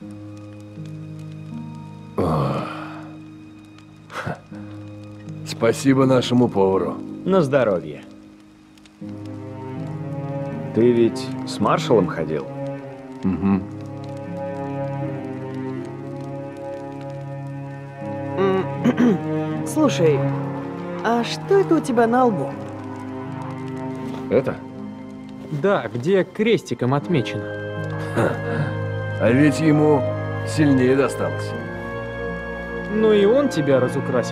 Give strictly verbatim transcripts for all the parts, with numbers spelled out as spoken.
Спасибо нашему повару. На здоровье. Ты ведь с маршалом ходил? Угу. Слушай, а что это у тебя на лбу? Это? Да, где крестиком отмечено. А ведь ему сильнее досталось. Ну и он тебя разукрасил.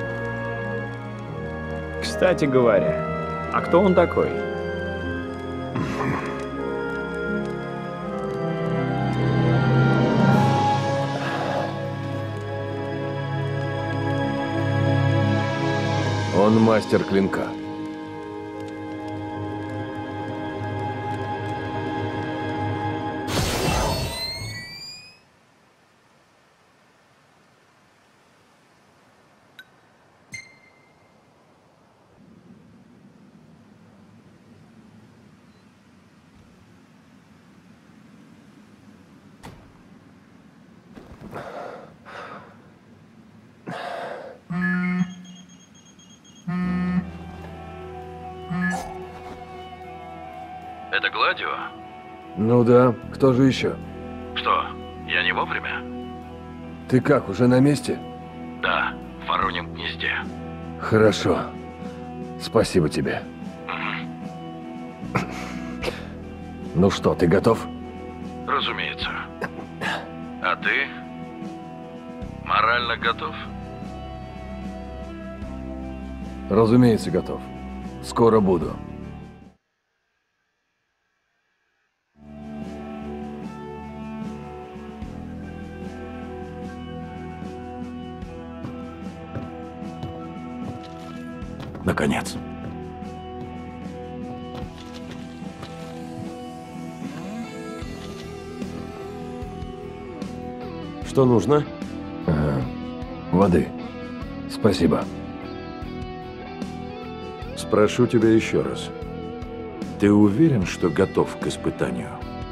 Кстати говоря, а кто он такой? Он мастер клинка. Это Гладио? Ну да, кто же еще? Что, я не вовремя? Ты как, уже на месте? Да, в Вороньем гнезде. Хорошо. Спасибо тебе. Ну что, ты готов? Разумеется. А ты? Морально готов? Разумеется, готов. Скоро буду. Наконец. Что нужно? Ага. Воды. Спасибо. Спрошу тебя еще раз. Ты уверен, что готов к испытанию?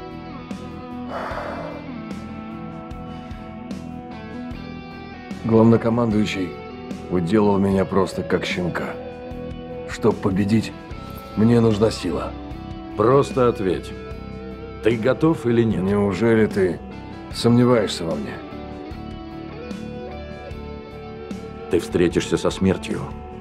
Главнокомандующий уделал меня просто как щенка. Чтобы победить, мне нужна сила. Просто ответь. Ты готов или нет? Неужели ты сомневаешься во мне? Ты встретишься со смертью.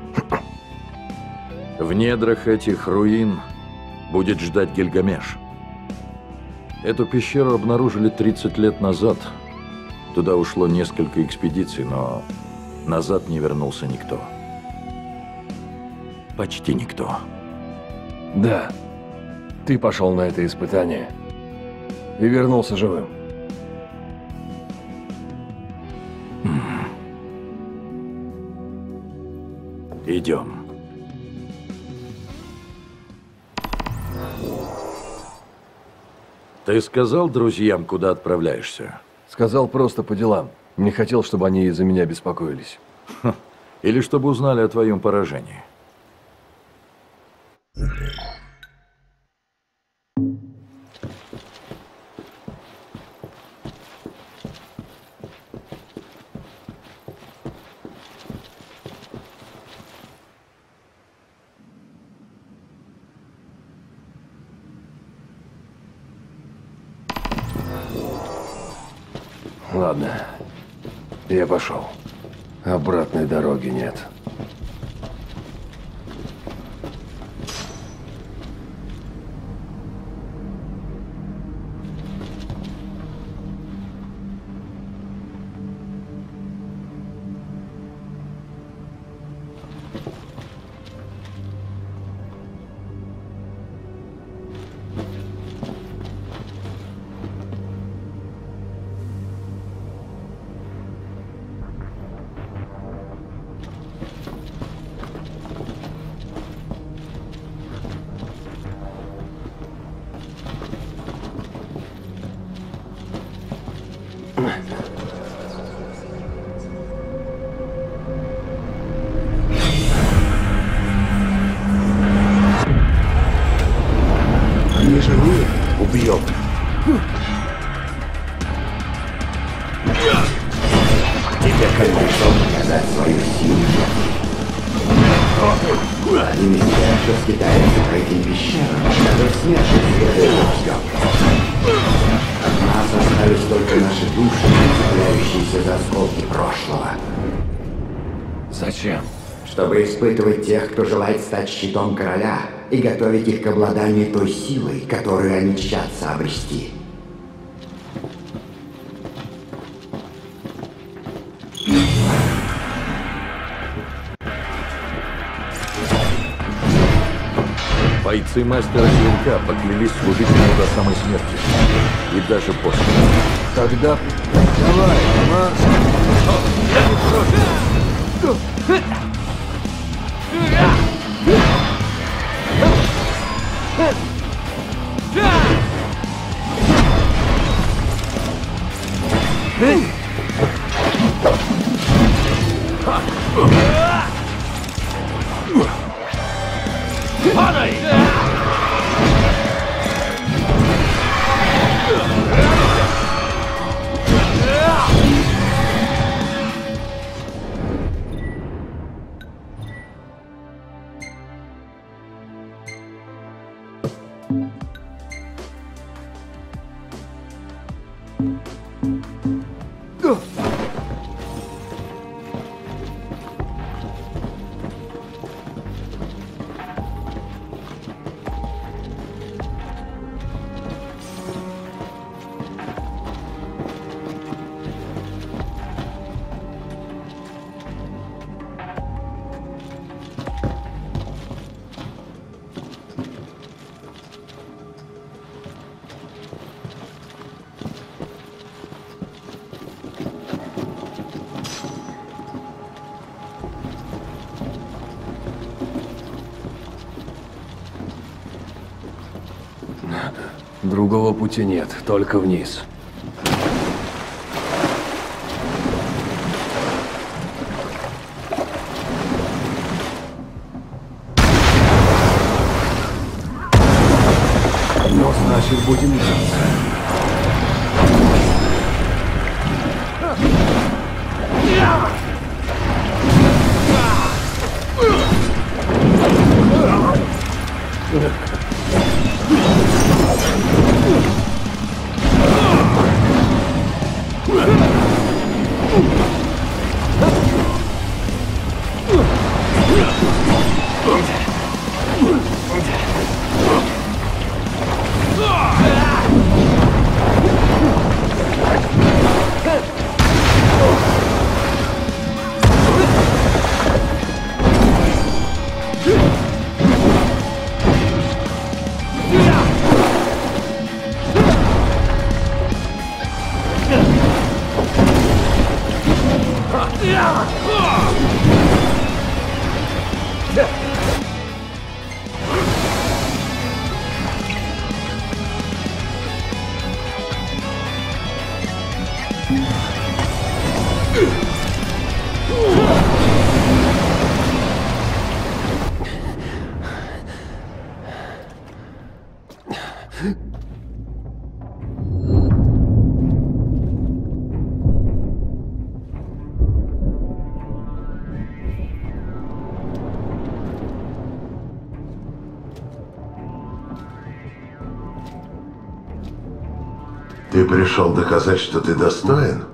В недрах этих руин будет ждать Гильгамеш. Эту пещеру обнаружили тридцать лет назад. Туда ушло несколько экспедиций, но назад не вернулся никто. Почти никто. Да. Ты пошел на это испытание и вернулся живым. Идем. Ты сказал друзьям, куда отправляешься? Сказал просто по делам. Не хотел, чтобы они из-за меня беспокоились. Ха. Или чтобы узнали о твоем поражении? Ладно, я пошел. Обратной дороги нет. Только пришел показать свою силу. Один из тех, что скитается по этим пещерам, даже смерть следует ждет. От нас остались только наши души, цепляющиеся за осколки прошлого. Зачем? Чтобы испытывать тех, кто желает стать щитом короля, и готовить их к обладанию той силой, которую они тщатся обрести. Бойцы мастера клинка поклялись служить ему до самой смерти. И даже после. Тогда давай, марш! Падай! Другого пути нет, только вниз. Но значит будем драться. Ты пришел доказать, что ты достоин?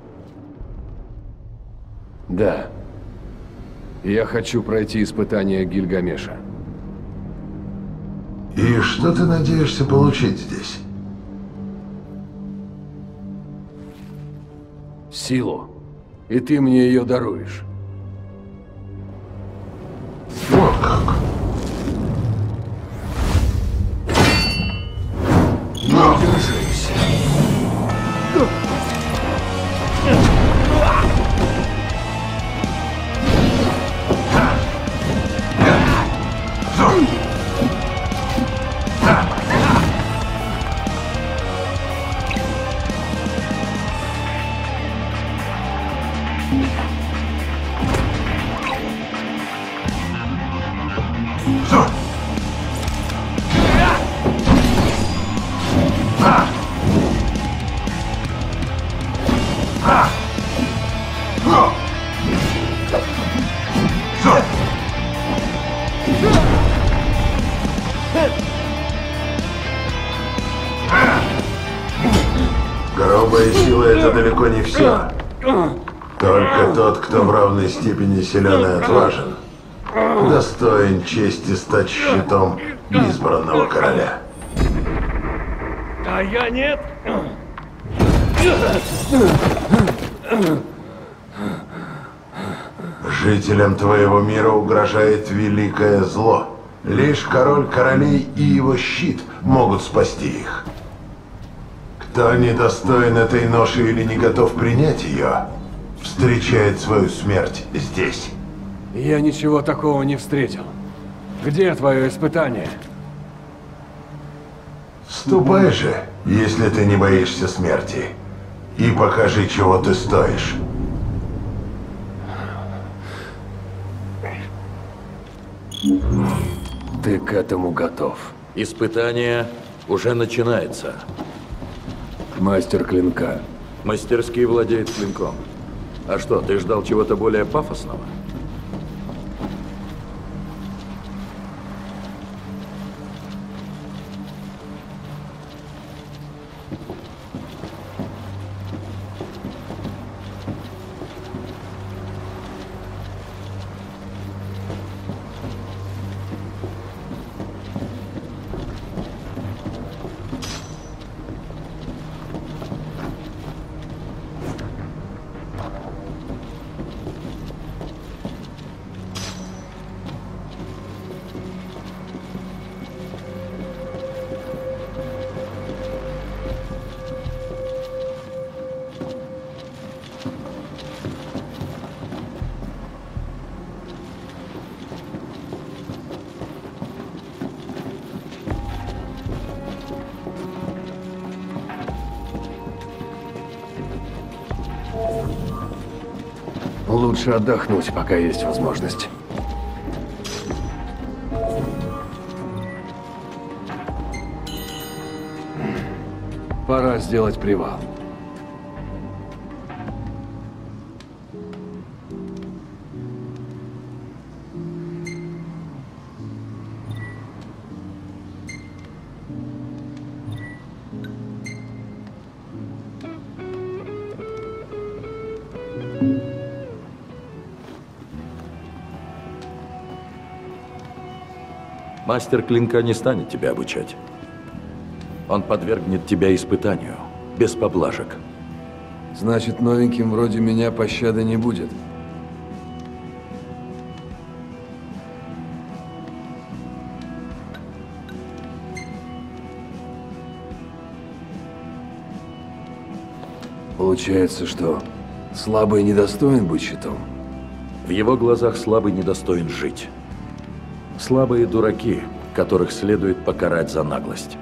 Да. Я хочу пройти испытание Гильгамеша. И что ты надеешься получить здесь? Силу. И ты мне ее даруешь. Вот как. Ну, держись. Грубая сила — это далеко не все. Только тот, кто в равной степени силен и отважен, достоин чести стать щитом избранного короля. А я нет. Жителям твоего мира угрожает великое зло. Лишь король королей и его щит могут спасти их. Кто недостоин этой ноши или не готов принять ее, встречает свою смерть здесь. Я ничего такого не встретил. Где твое испытание? Ступай же, если ты не боишься смерти, и покажи, чего ты стоишь. Ты к этому готов. Испытание уже начинается. Мастер клинка. Мастерски владеет клинком. А что, ты ждал чего-то более пафосного? Лучше отдохнуть, пока есть возможность. Пора сделать привал. Мастер клинка не станет тебя обучать. Он подвергнет тебя испытанию, без поблажек. Значит, новеньким вроде меня пощады не будет. Получается, что слабый недостоин быть щитом? В его глазах слабый недостоин жить. Слабые дураки, которых следует покарать за наглость.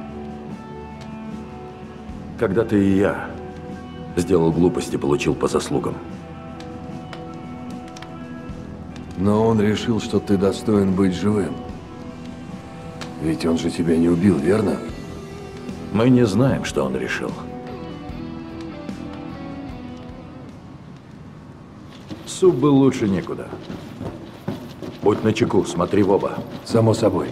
Когда ты и я сделал глупости, получил по заслугам. Но он решил, что ты достоин быть живым. Ведь он же тебя не убил, верно? Мы не знаем, что он решил. Суп был лучше некуда. Будь начеку, смотри в оба. Само собой.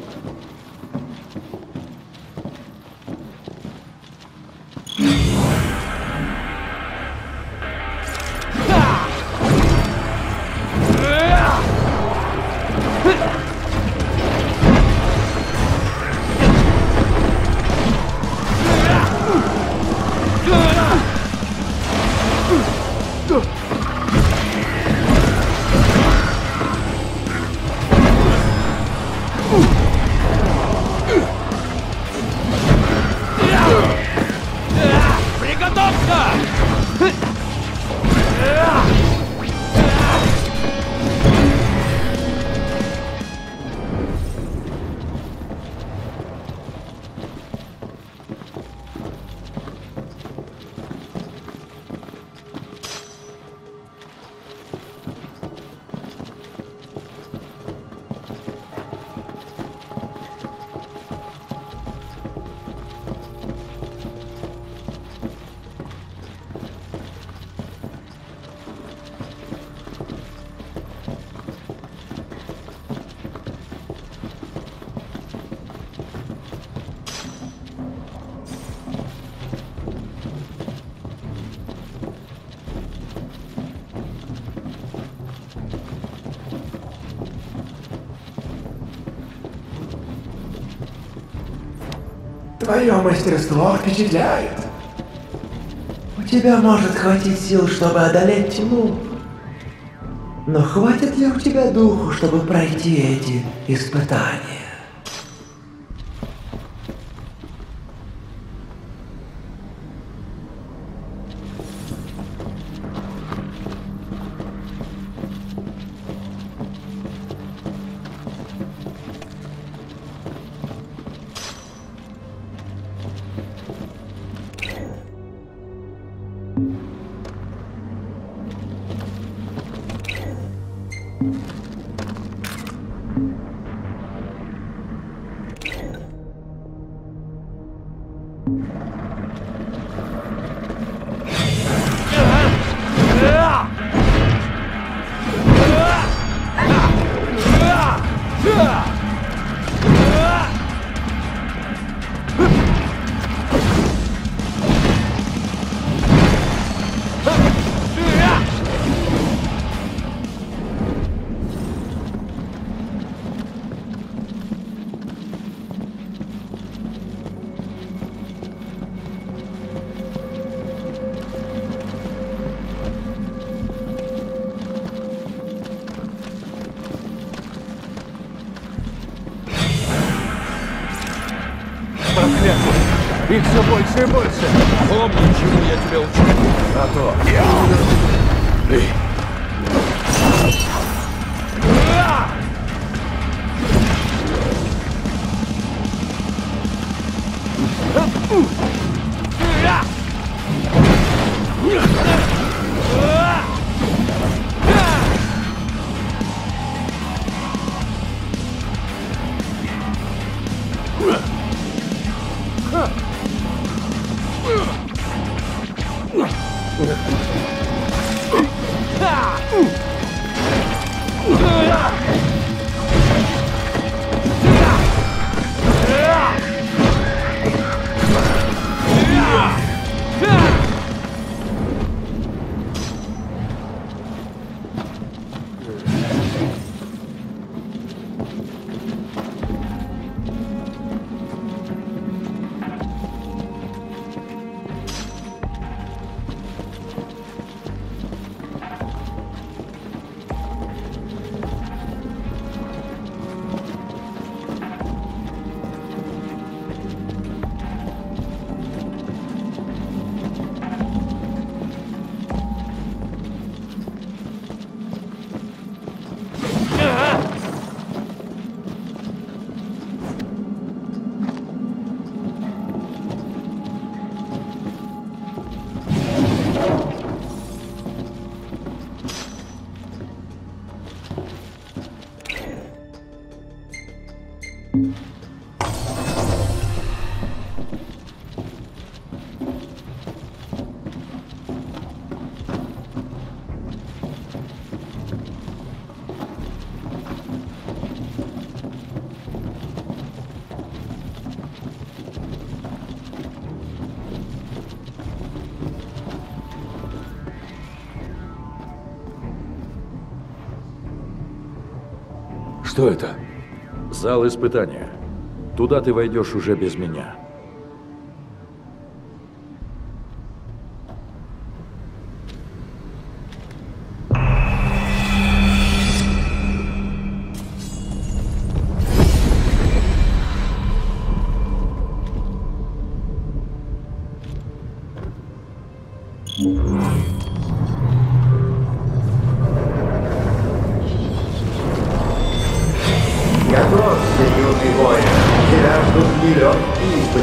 твое мастерство впечатляет. У тебя может хватить сил, чтобы одолеть тьму. Но хватит ли у тебя духу, чтобы пройти эти испытания? Их все больше и больше. Помни, чему я тебя учу. А то. Эй. Что это? Зал испытания. Туда ты войдешь уже без меня. Готовься, юный воин. Тебя ждут нелегкие испытания.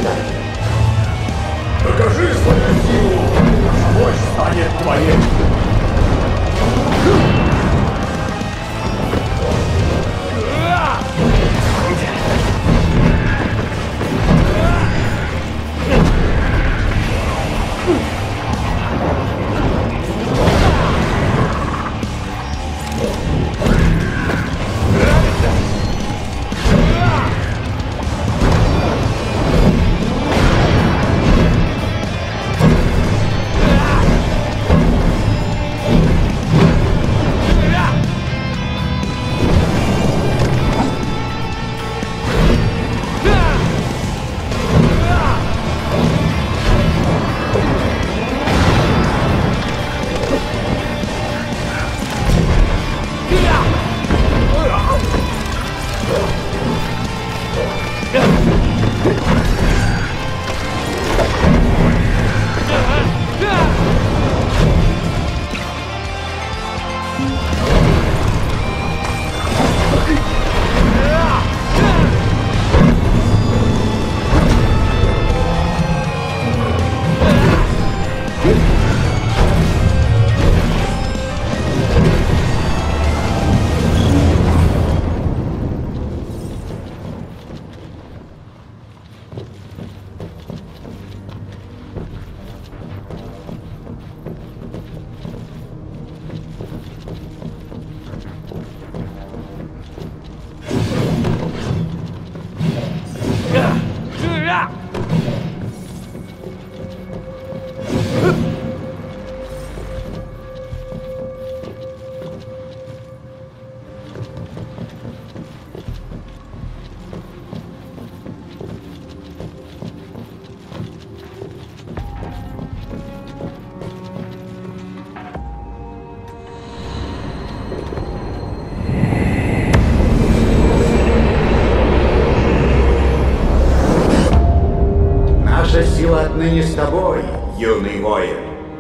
отныне с тобой, юный воин.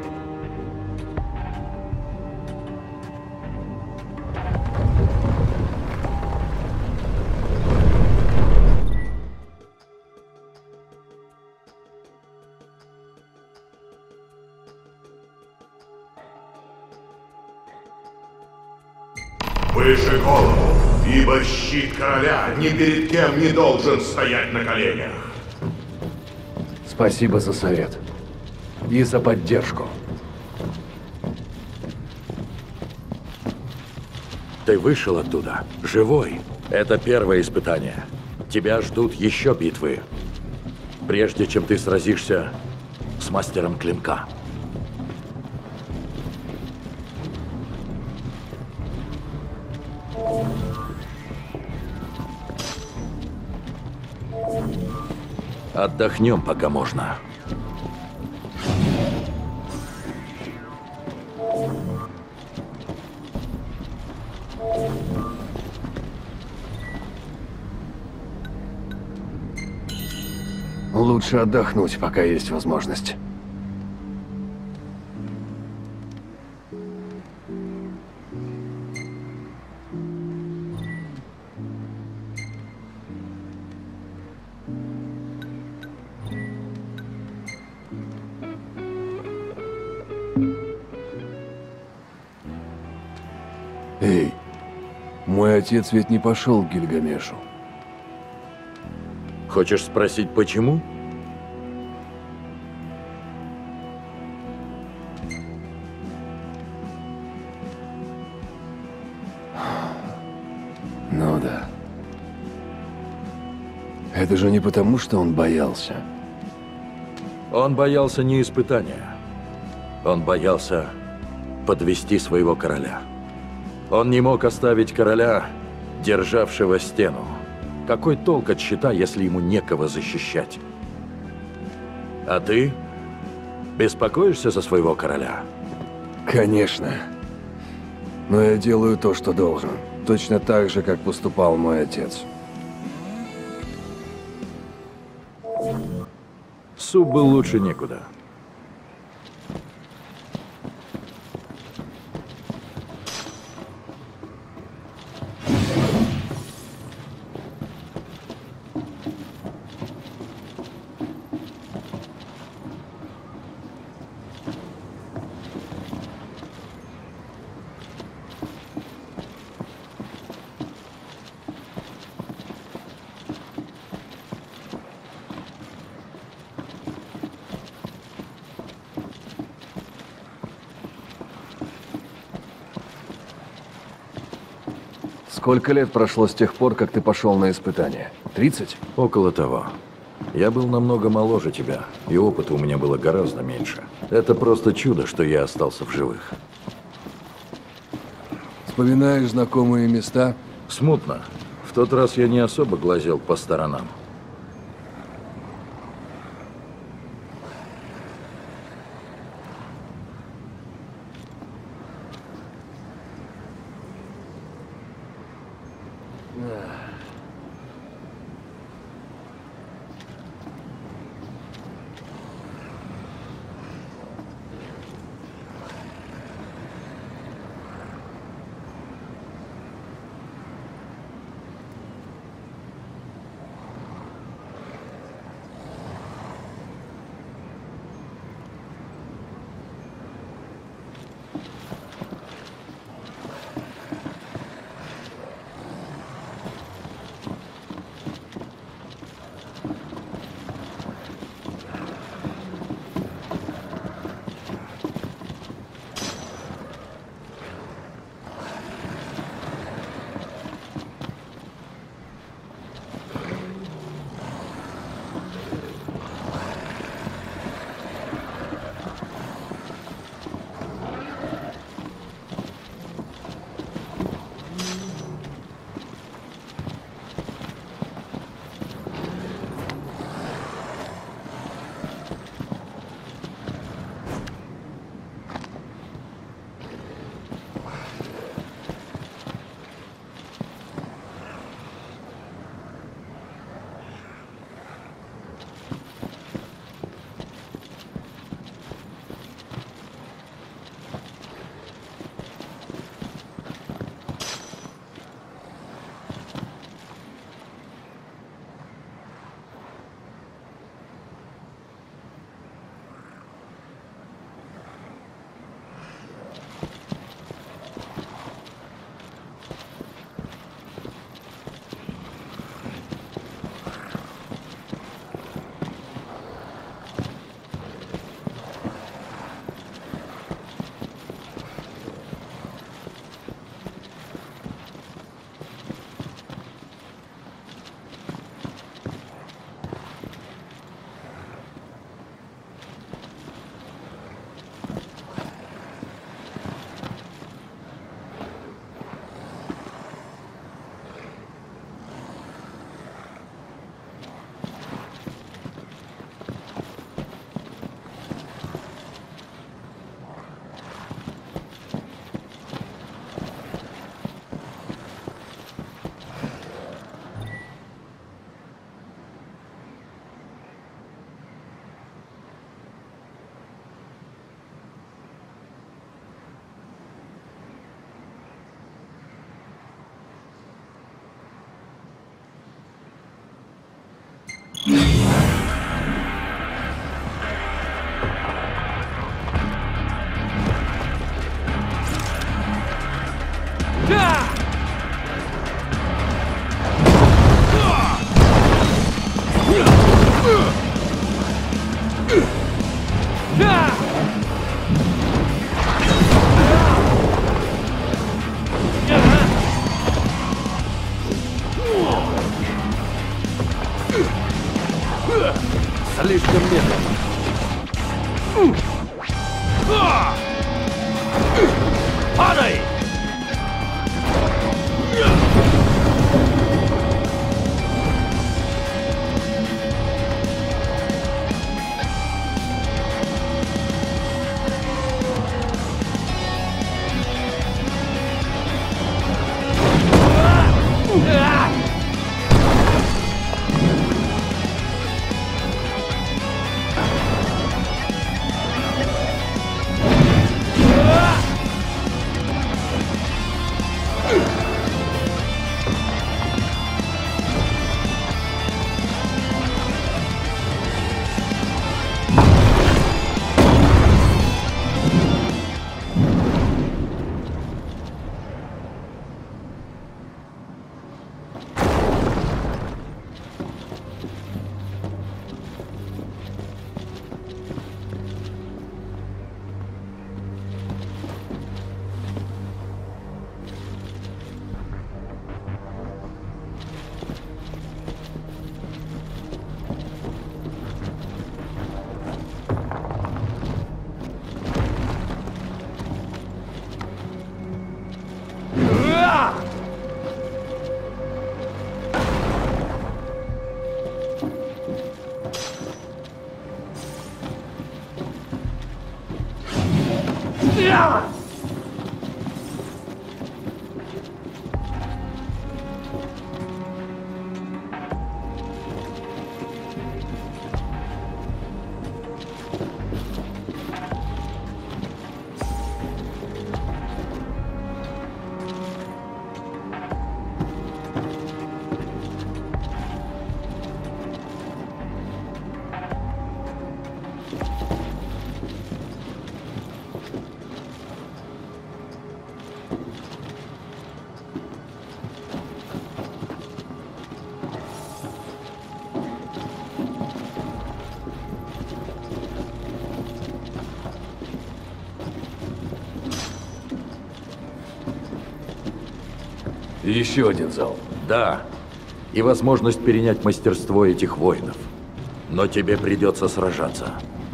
Выше голову, ибо щит короля ни перед кем не должен стоять на коленях. Спасибо за совет. И за поддержку. Ты вышел оттуда, живой. Это первое испытание. Тебя ждут еще битвы, прежде чем ты сразишься с мастером клинка. Отдохнем, пока можно. Лучше отдохнуть, пока есть возможность. Эй, мой отец ведь не пошел к Гильгамешу. Хочешь спросить, почему? Ну да. Это же не потому, что он боялся. Он боялся не испытания. Он боялся подвести своего короля. Он не мог оставить короля, державшего стену. Какой толк от щита, если ему некого защищать? А ты беспокоишься за своего короля? Конечно. Но я делаю то, что должен. Точно так же, как поступал мой отец. Суп был лучше некуда. Сколько лет прошло с тех пор, как ты пошел на испытание? тридцать? Около того. Я был намного моложе тебя, и опыта у меня было гораздо меньше. Это просто чудо, что я остался в живых. Вспоминаешь знакомые места? Смутно. В тот раз я не особо глазел по сторонам. Слишком медленно. Падай! Еще один зал. Да. И возможность перенять мастерство этих воинов. Но тебе придется сражаться.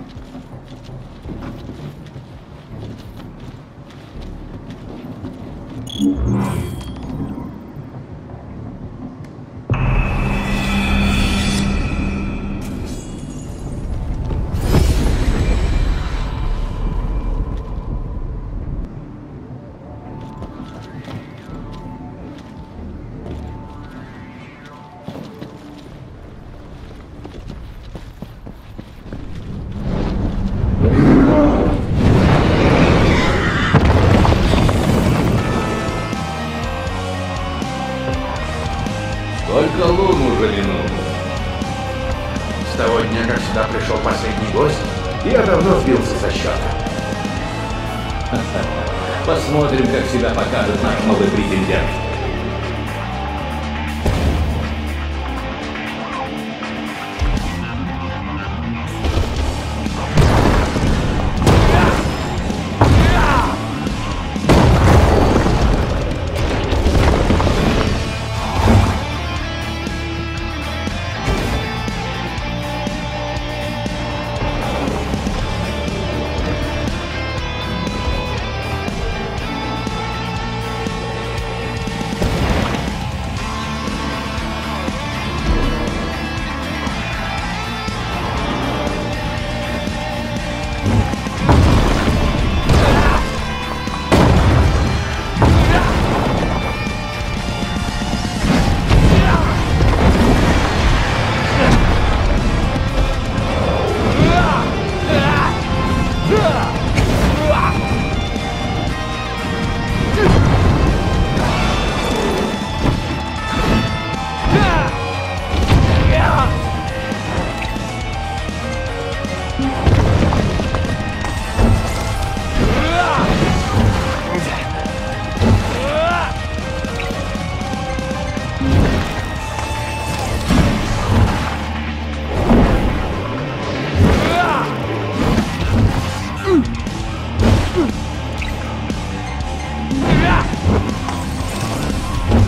Сколько лун уже минуло? С того дня, как сюда пришел последний гость, я давно сбился со счета. Посмотрим, как себя покажет наш новый претендент.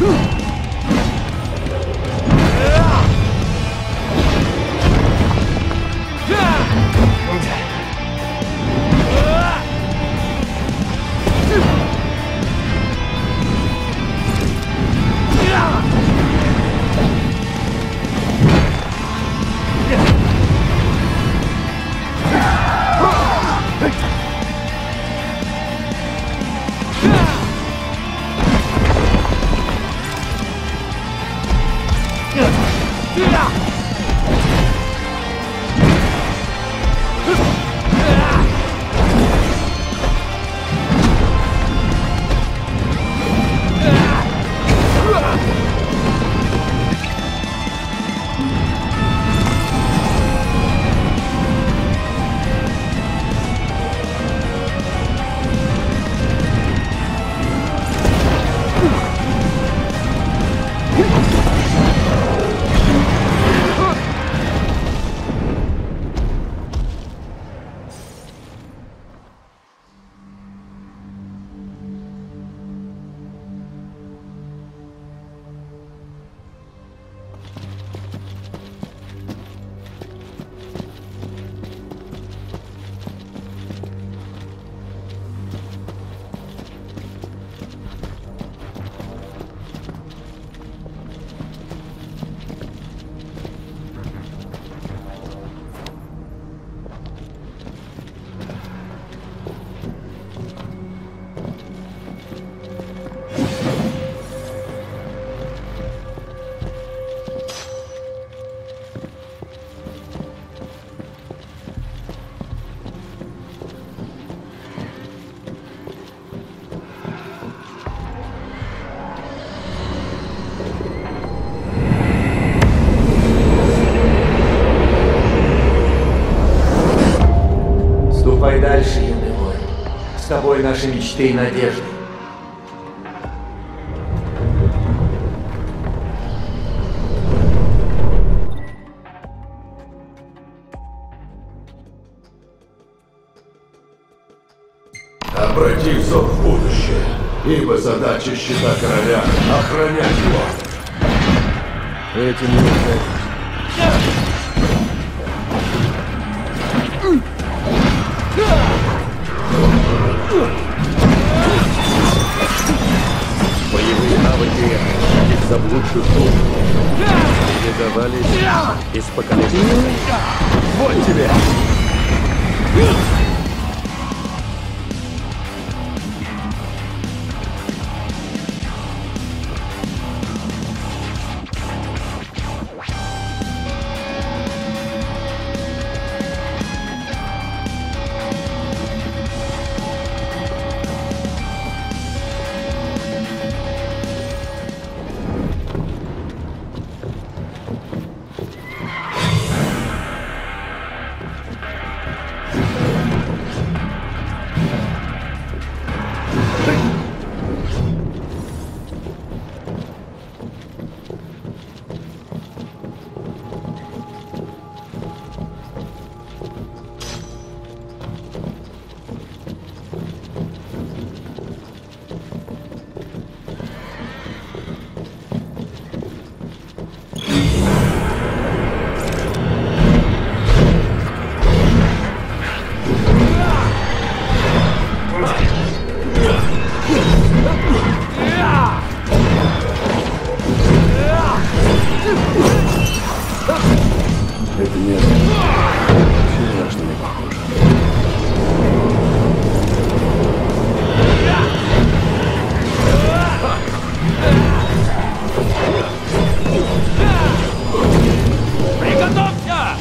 Ступай дальше, юный воин. С тобой наши мечты и надежды. Обрати взор в будущее, ибо задача щита короля — охранять его. Этим не уходишь. Боевые навыки этих заблудших душ передавались из поколения. Вот тебе! Это место вообще ни на что не похоже. Приготовься!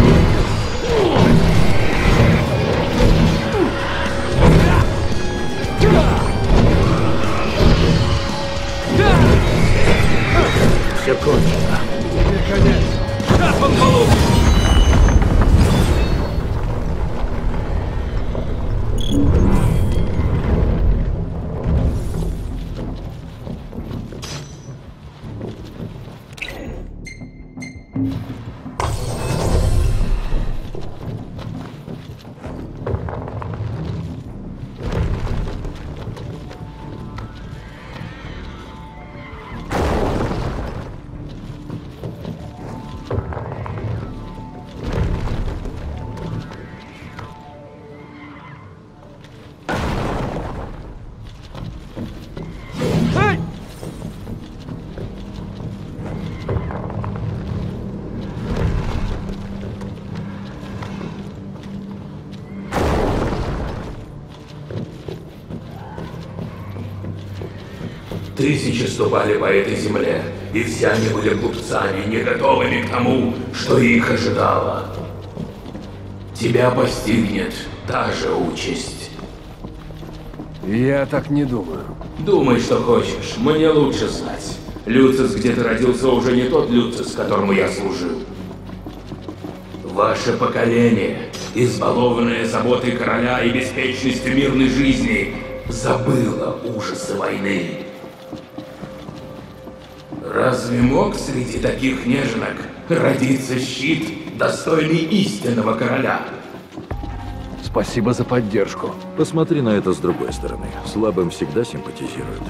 Все кончено. Теперь конец. Сейчас он получит! Тысячи ступали по этой земле, и все они были глупцами, не готовыми к тому, что их ожидало. Тебя постигнет та же участь. Я так не думаю. Думай, что хочешь, мне лучше знать. Люцис, где ты родился, уже не тот Люцис, которому я служил. Ваше поколение, избалованное заботой короля и беспечностью мирной жизни, забыло ужасы войны. Разве мог среди таких неженок родиться щит, достойный истинного короля? Спасибо за поддержку. Посмотри на это с другой стороны. Слабым всегда симпатизируют.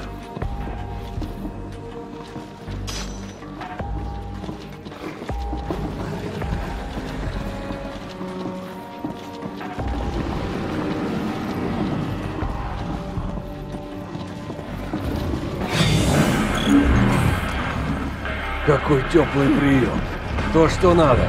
Какой теплый прием. То, что надо.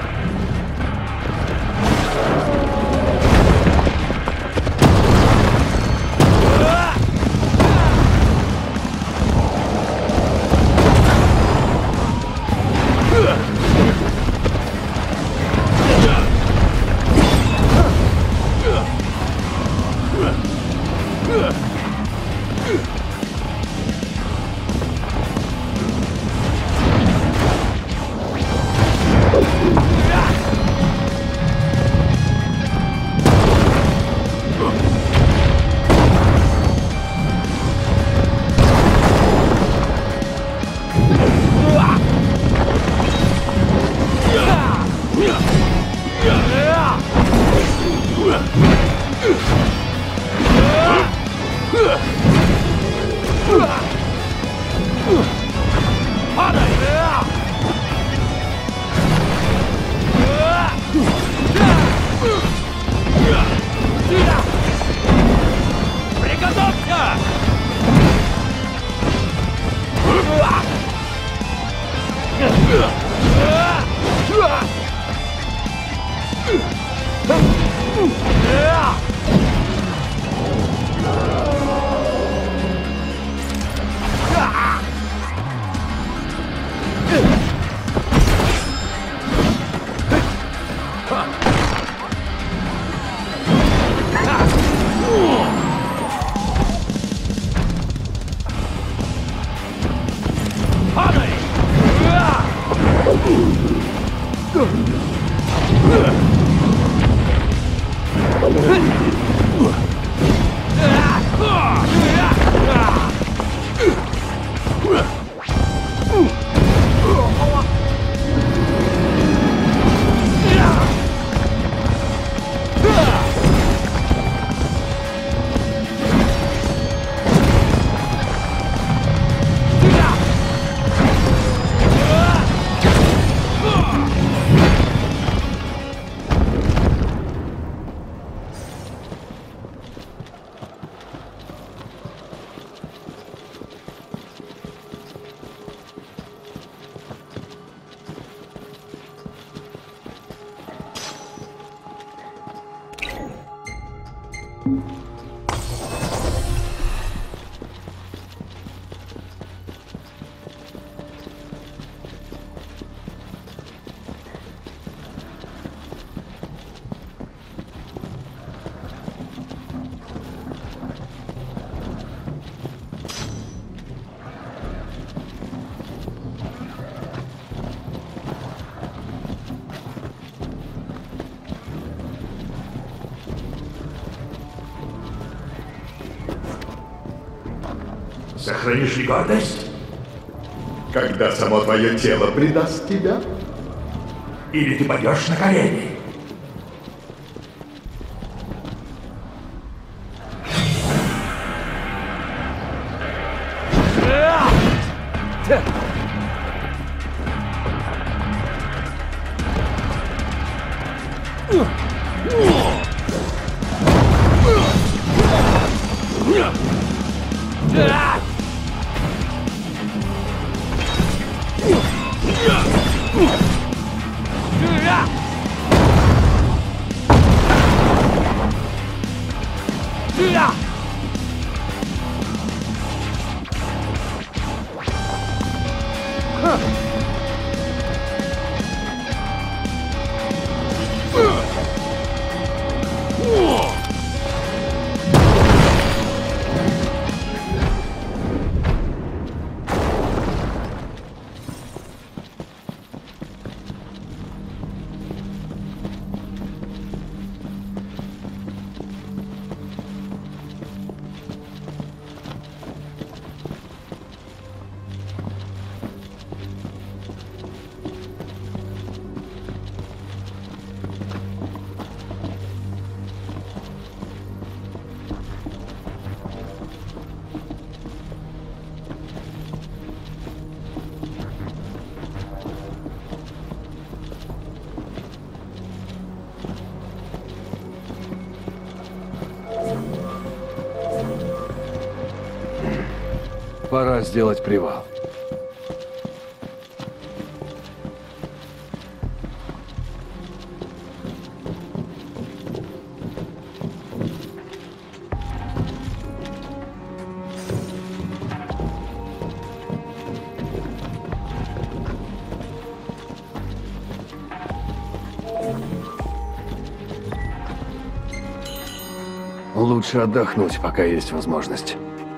Сохранишь ли гордость, когда само твое тело предаст тебя? Или ты пойдешь на колени? Пора сделать привал. Лучше отдохнуть, пока есть возможность.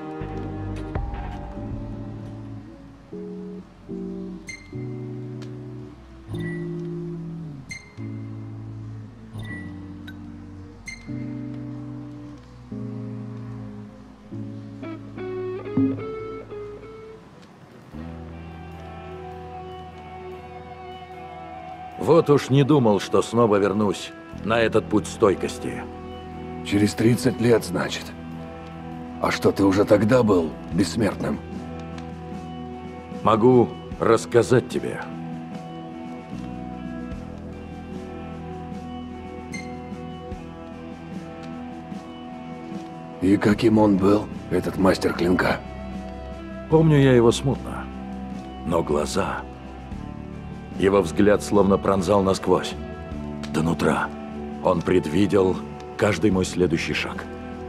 Вот уж не думал, что снова вернусь на этот путь стойкости. Через тридцать лет, значит. А что, ты уже тогда был бессмертным? Могу рассказать тебе. И каким он был, этот мастер клинка? Помню я его смутно. Но глаза... Его взгляд словно пронзал насквозь. До нутра. Он предвидел каждый мой следующий шаг.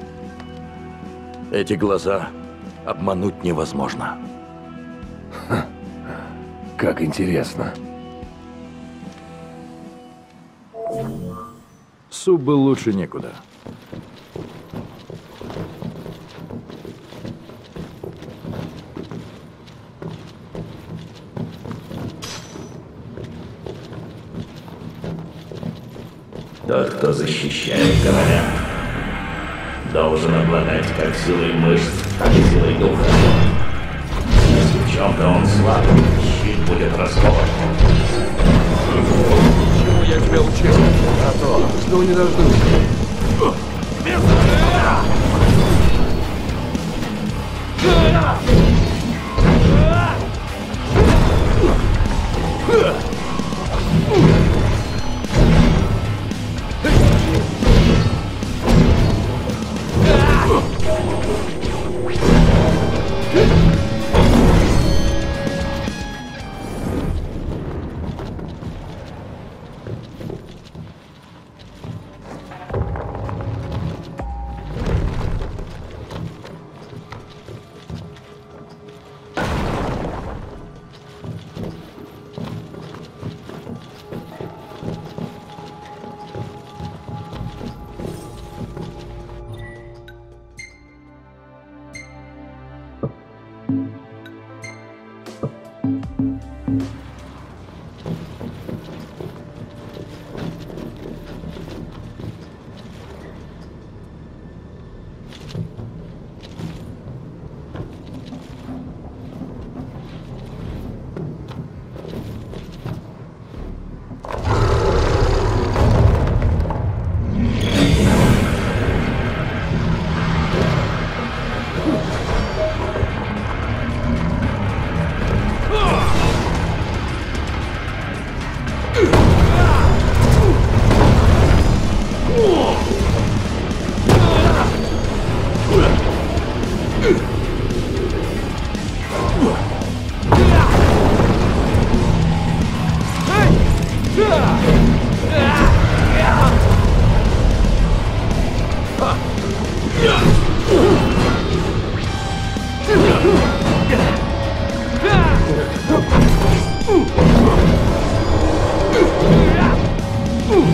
Эти глаза обмануть невозможно. Ха, как интересно. Суп был лучше некуда. Тот, кто защищает, говорят, должен обладать как силой мышц, так и силой духа. Если в чем-то он слаб, щит будет раскован. Чему я тебя учил? А то, что не дождусь.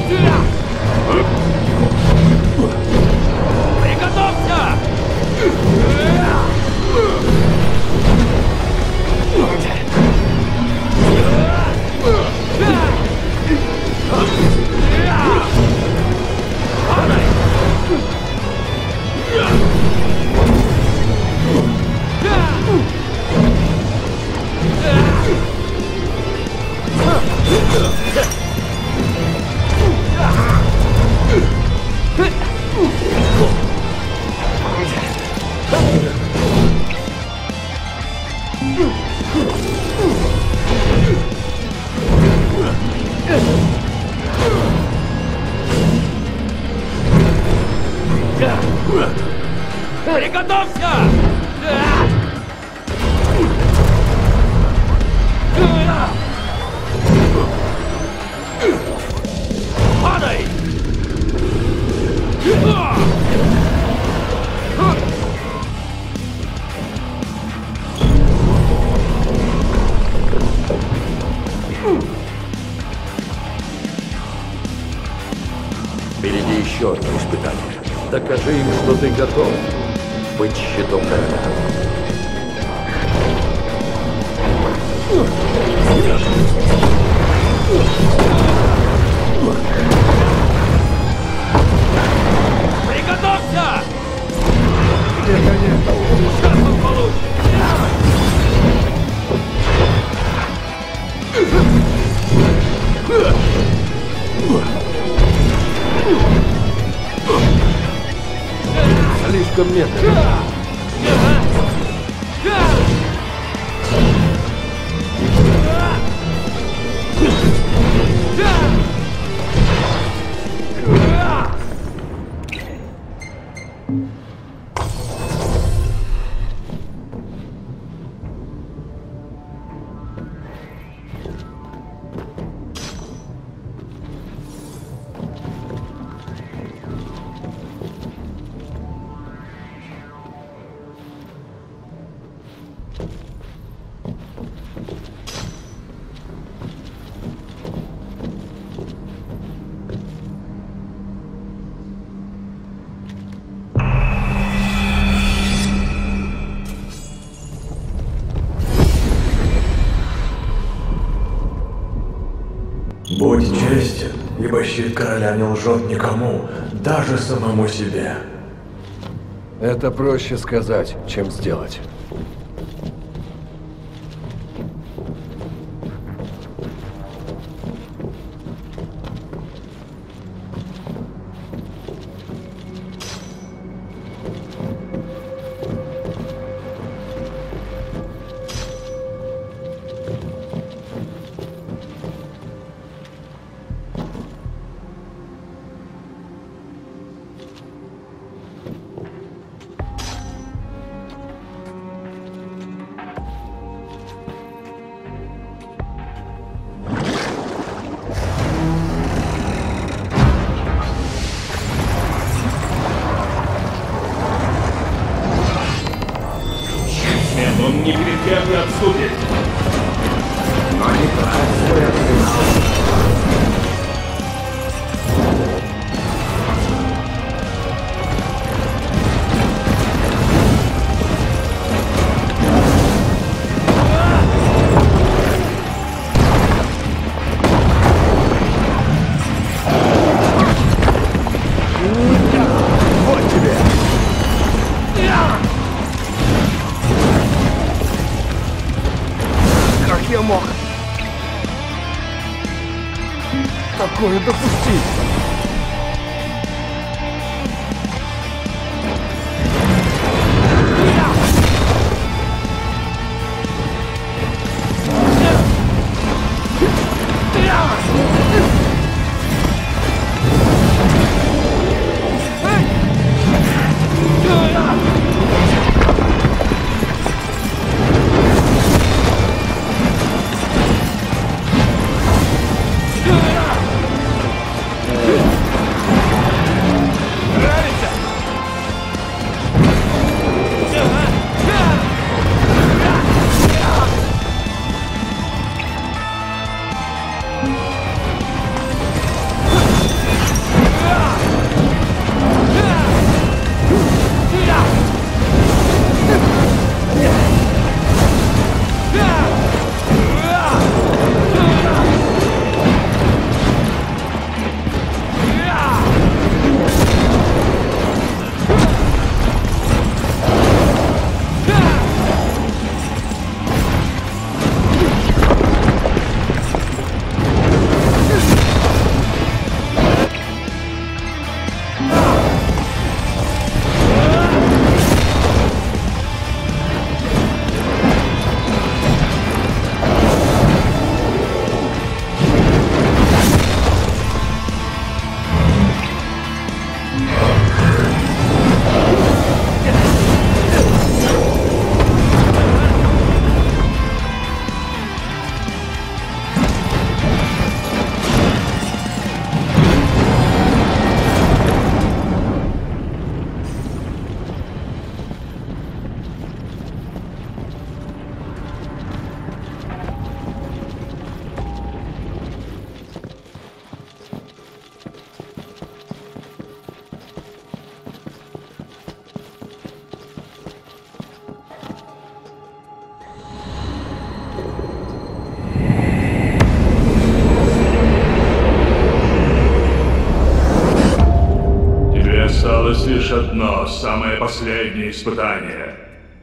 Приготовься! Падай! Впереди еще одно испытание. Докажи им, что ты готов быть щитом короля. Приготовься! Сейчас он получит! Слишком медленно. Будь честен, ибо щит короля не лжет никому, даже самому себе. Это проще сказать, чем сделать. Он ни перед кем не отступит. Но не свой арсенал. Вот тебе! Как я мог такое допустить? последнее испытание.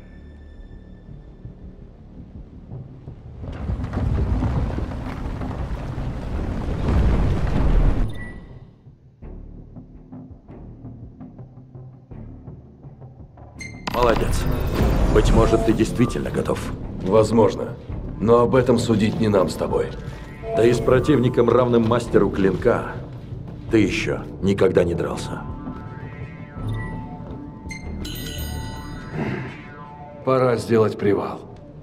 Молодец. Быть может, ты действительно готов. Возможно. Но об этом судить не нам с тобой. Да и с противником, равным мастеру клинка, ты еще никогда не дрался. Пора сделать привал.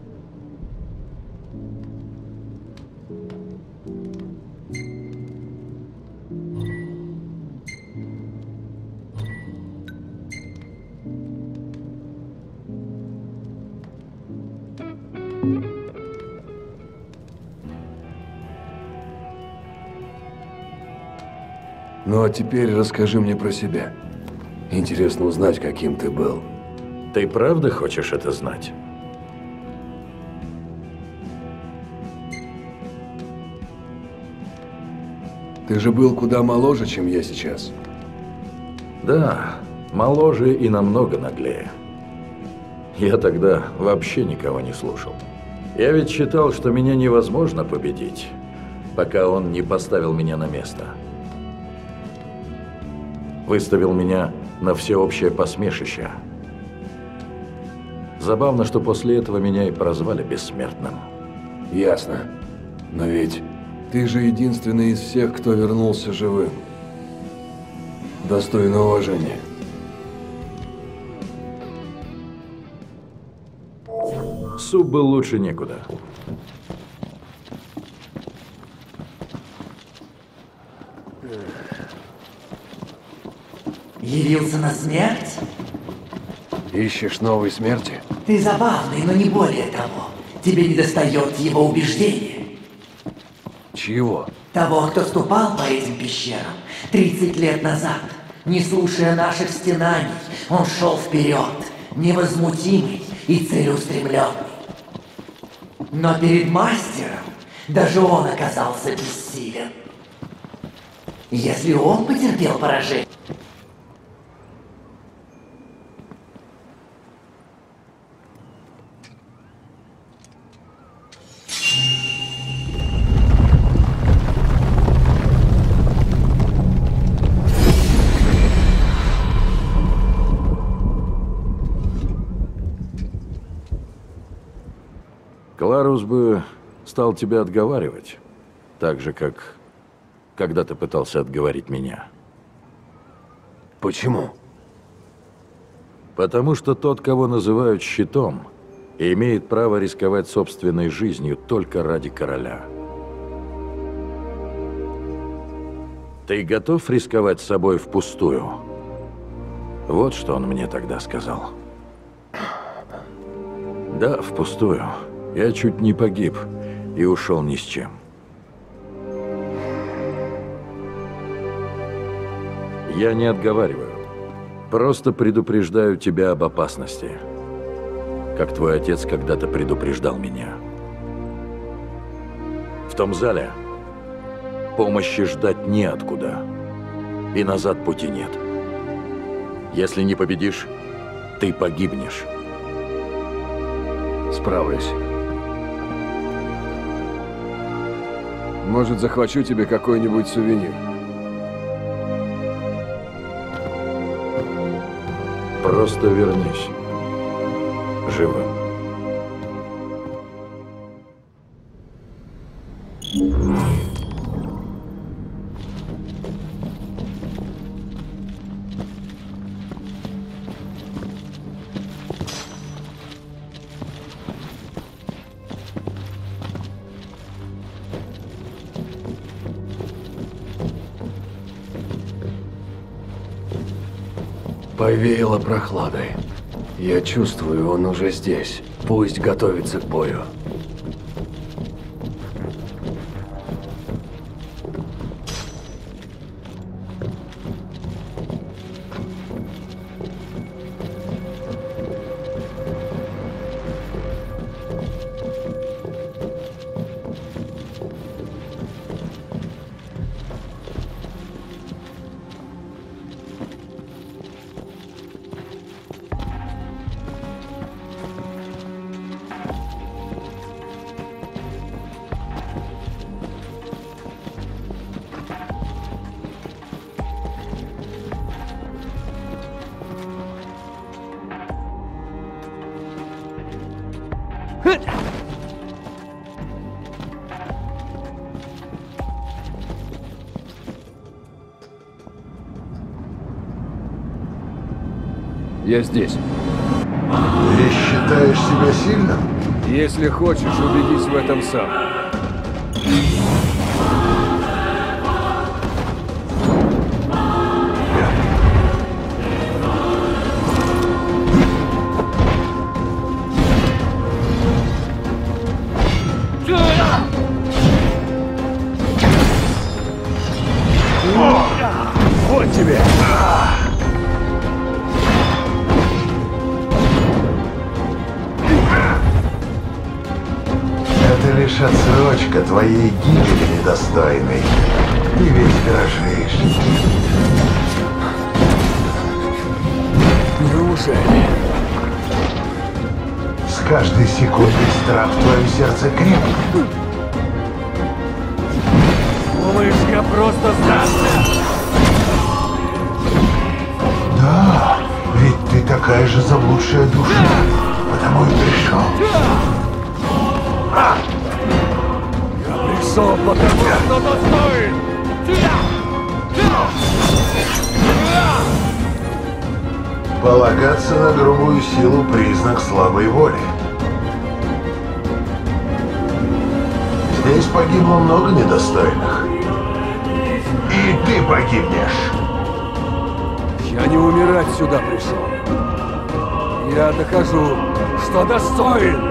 Ну а теперь расскажи мне про себя. Интересно узнать, каким ты был. Ты правда хочешь это знать? Ты же был куда моложе, чем я сейчас. Да, моложе и намного наглее. Я тогда вообще никого не слушал. Я ведь считал, что меня невозможно победить, пока он не поставил меня на место. Выставил меня на всеобщее посмешище. Забавно, что после этого меня и прозвали бессмертным. Ясно. Но ведь ты же единственный из всех, кто вернулся живым. Достойно уважения. Суп был лучше некуда. Явился на смерть? Ищешь новой смерти? Ты забавный, но не более того. Тебе недостает его убеждения. Чего? Того, кто ступал по этим пещерам тридцать лет назад. Не слушая наших стенаний, он шел вперед, невозмутимый и целеустремленный. Но перед мастером даже он оказался бессилен. Если он потерпел поражение, Кларус бы стал тебя отговаривать, так же, как когда ты пытался отговорить меня. Почему? Потому что тот, кого называют щитом, имеет право рисковать собственной жизнью только ради короля. Ты готов рисковать собой впустую? Вот что он мне тогда сказал. Да, впустую. Я чуть не погиб и ушел ни с чем. Я не отговариваю. Просто предупреждаю тебя об опасности. Как твой отец когда-то предупреждал меня. В том зале помощи ждать неоткуда. И назад пути нет. Если не победишь, ты погибнешь. Справлюсь. Может, захвачу тебе какой-нибудь сувенир? Просто вернись живым. Повеяло прохладой. Я чувствую, он уже здесь. Пусть готовится к бою. Я здесь. Ты считаешь себя сильным? Если хочешь, убедись в этом сам. Вот тебе! Это лишь отсрочка твоей гибели недостойной. Ты весь дрожишь. Неужели? С каждой секундой страх в твоем сердце крепнет. Думаешь, я просто сдался? Да, ведь ты такая же заблудшая душа. Потому и пришел. Я пришел, потому что достоин! Полагаться на грубую силу — признак слабой воли. Здесь погибло много недостойных. И ты погибнешь. Я не умирать сюда пришел. Я докажу, что достоин!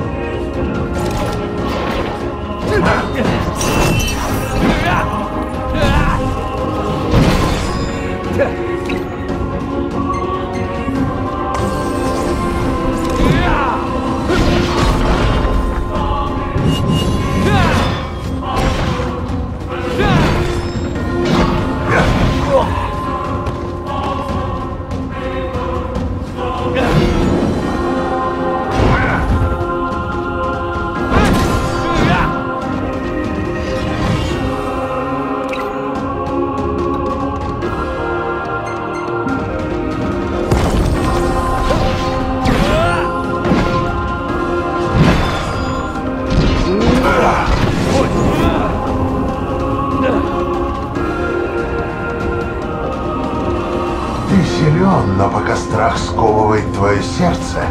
Но пока страх сковывает твое сердце,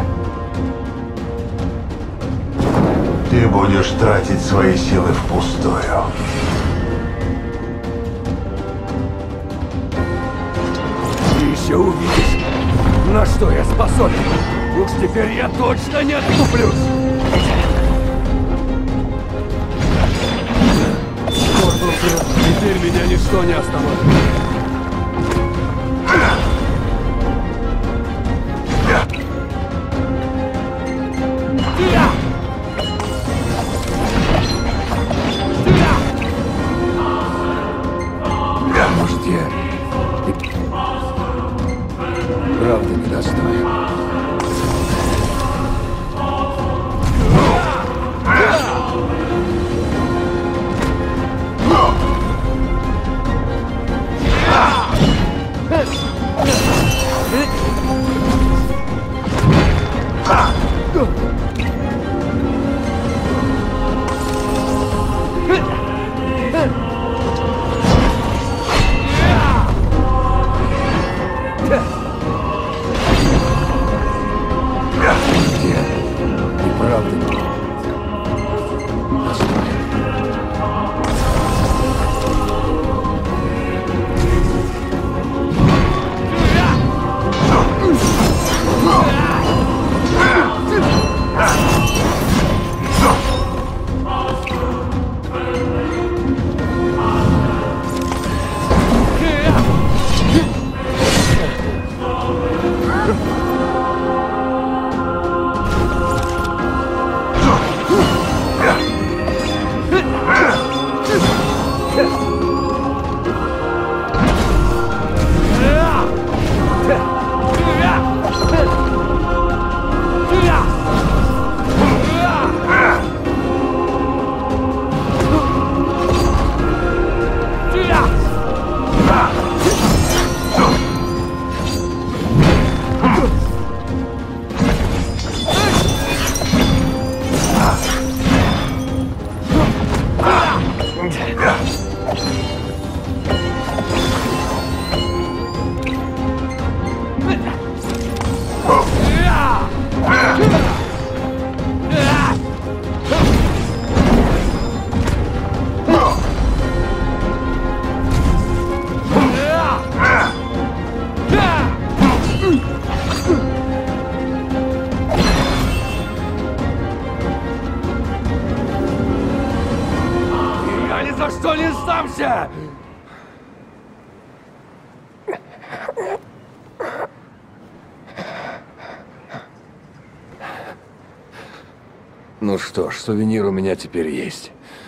ты будешь тратить свои силы впустую. Ты еще увидишь, на что я способен. Уж теперь я точно не отступлюсь. Теперь меня ничто не остановит. Может, я правда недостоин. за что не сдамся! Ну что ж, сувенир у меня теперь есть.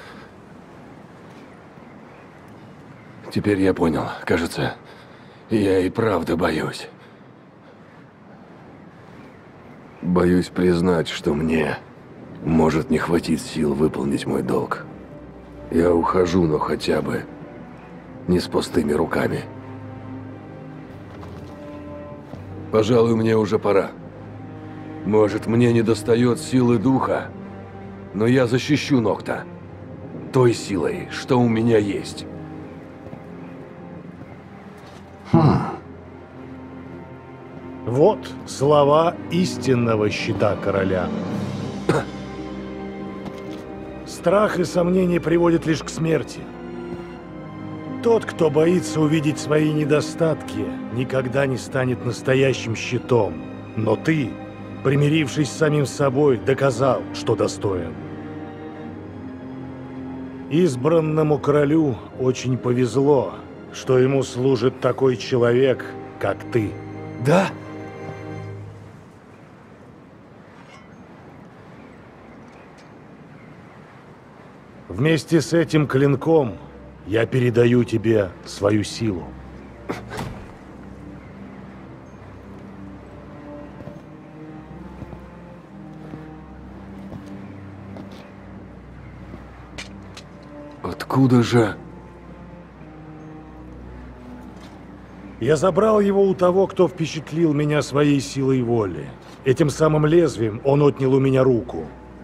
Теперь я понял. Кажется, я и правда боюсь. Боюсь признать, что мне может не хватить сил выполнить мой долг. Я ухожу, но хотя бы не с пустыми руками. Пожалуй, мне уже пора. Может, мне не достает силы духа, но я защищу Нокта той силой, что у меня есть. Хм. Вот слова истинного щита короля. Страх и сомнения приводят лишь к смерти. Тот, кто боится увидеть свои недостатки, никогда не станет настоящим щитом. Но ты, примирившись с самим собой, доказал, что достоин. Избранному королю очень повезло, что ему служит такой человек, как ты. Да? Вместе с этим клинком я передаю тебе свою силу. Откуда же? Я забрал его у того, кто впечатлил меня своей силой воли. Этим самым лезвием он отнял у меня руку.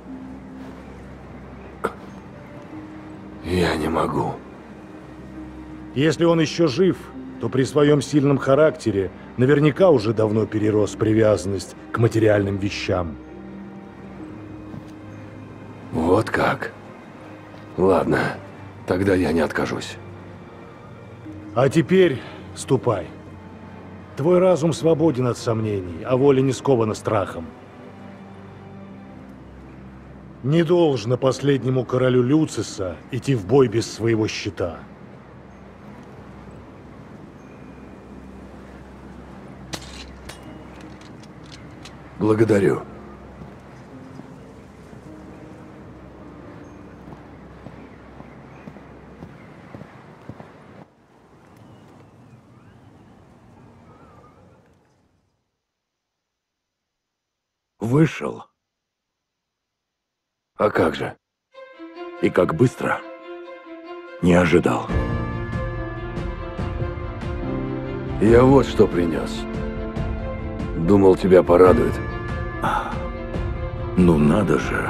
Я не могу. Если он еще жив, то при своем сильном характере наверняка уже давно перерос привязанность к материальным вещам. Вот как? Ладно, тогда я не откажусь. А теперь ступай. Твой разум свободен от сомнений, а воля не скована страхом. Не должно последнему королю Люциса идти в бой без своего щита. Благодарю. Вышел. А как же? И как быстро? Не ожидал. Я вот что принес. Думал, тебя порадует. Ну надо же.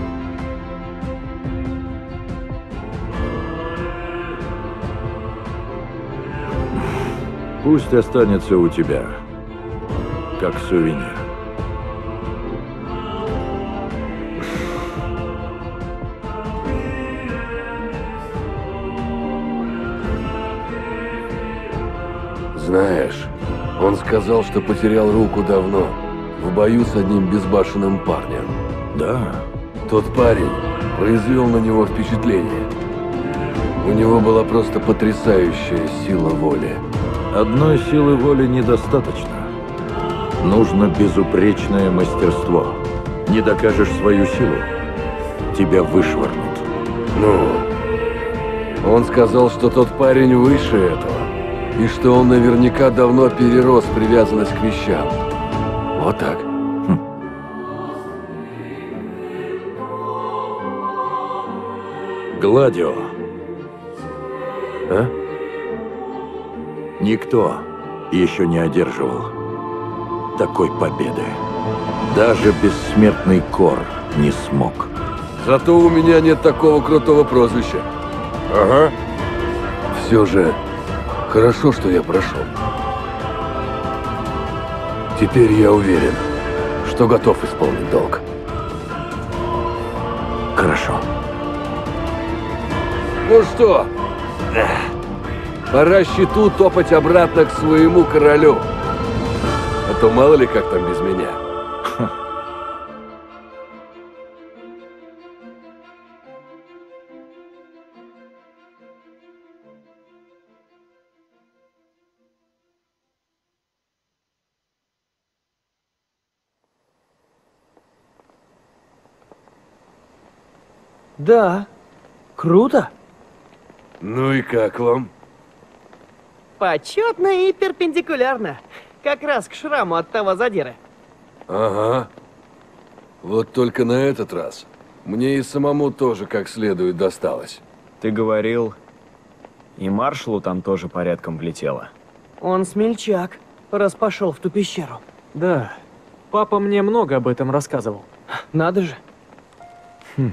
Пусть останется у тебя, как сувенир. Знаешь, он сказал, что потерял руку давно, в бою с одним безбашенным парнем. Да? Тот парень произвел на него впечатление. У него была просто потрясающая сила воли. Одной силы воли недостаточно. Нужно безупречное мастерство. Не докажешь свою силу, тебя вышвырнут. Ну, он сказал, что тот парень выше этого. И что он наверняка давно перерос привязанность к вещам. Вот так. Хм. Гладио. А? Никто еще не одерживал такой победы. Даже бессмертный Кор не смог. Зато у меня нет такого крутого прозвища. Ага. Все же... Хорошо, что я прошел. Теперь я уверен, что готов исполнить долг. Хорошо. Ну что, пора щиту топать обратно к своему королю. А то мало ли как там без меня. Да. Круто. Ну и как вам? Почетно и перпендикулярно. Как раз к шраму от того задиры. Ага. Вот только на этот раз мне и самому тоже как следует досталось. Ты говорил, и маршалу там тоже порядком влетело. Он смельчак, раз пошел в ту пещеру. Да. Папа мне много об этом рассказывал. Надо же. Хм.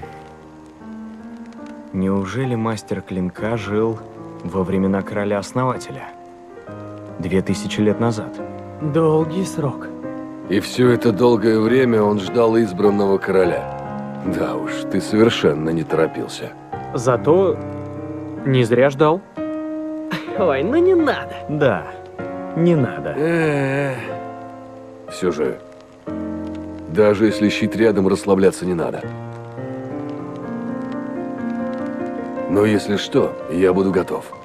Неужели мастер клинка жил во времена короля-основателя? Две тысячи лет назад. Долгий срок. И все это долгое время он ждал избранного короля. Да уж, ты совершенно не торопился. Зато не зря ждал. Ой, ну не надо. Да, не надо. Все же, даже если щит рядом, расслабляться не надо. Но если что, я буду готов.